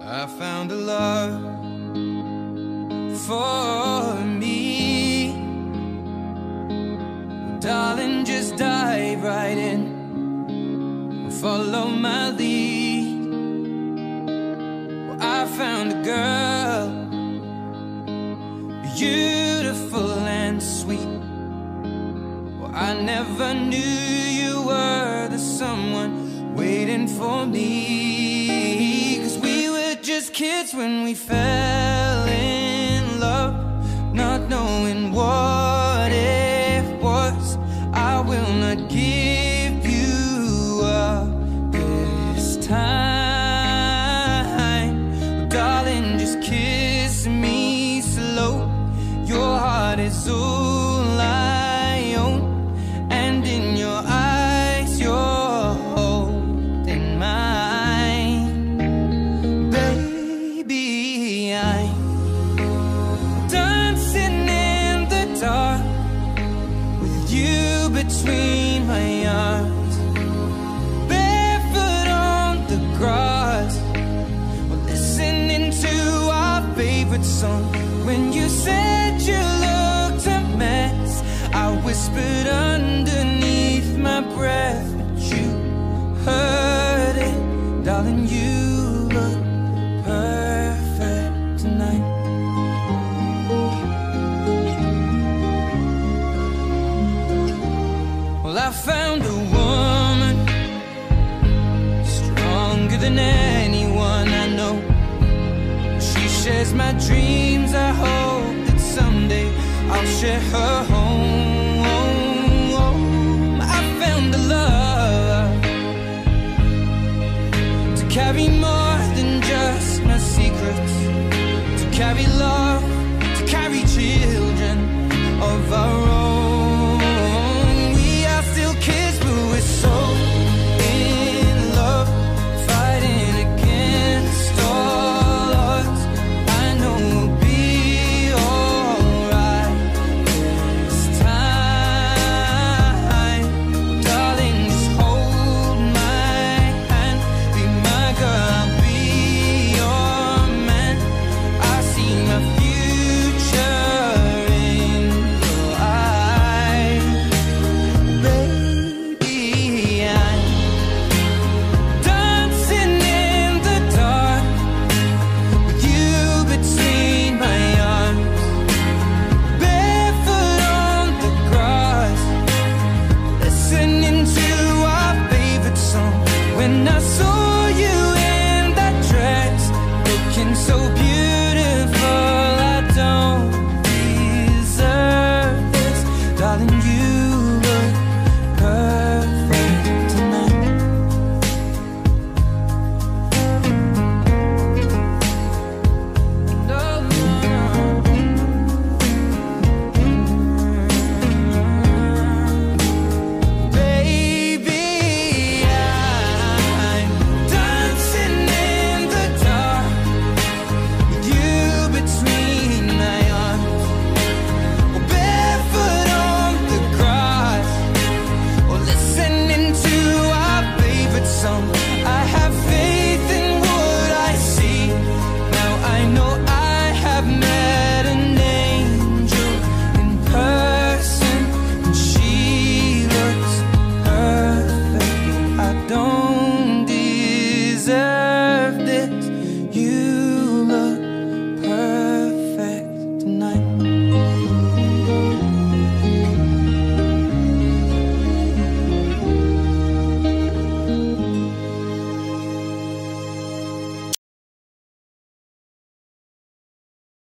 I found a love for me. Darling, just dive right in, follow my lead. Well, I found a girl, beautiful and sweet. Well, I never knew you were the someone waiting for me. 'Cause we were just kids when we fell in love, not knowing what it was. I will not give you up this time. Darling, just kiss me slow. Your heart is all I own, and in your eyes you're holding mine. Baby, I'm dancing in the dark with you between my arms, barefoot on the grass. We're listening to our favorite song. When you said you looked a mess, I whispered underneath my breath, but you heard it. Darling, you look perfect tonight. Well, I found a woman stronger than anyone I know. She shares my dreams. I hope that someday I'll share her home. I found a love to carry more than just my secrets, to carry love, to carry children of our own. We are still kids, but we're so in love, fighting against all odds. I know we'll be alright this time. Darling, just hold my hand, be my girl, I'll be your man. I see my future in your eyes. Baby, I'm dancing in the dark with you between my arms, barefoot on the grass, listening to our favorite song. When I saw you in that dress, looking so beautiful,